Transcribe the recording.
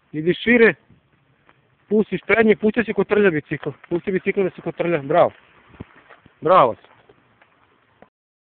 Idi šire. Pustiš prednje, pusti se kotrlja bicikl. Pusti bicikl da se kotrlja. Bravo. Bravo.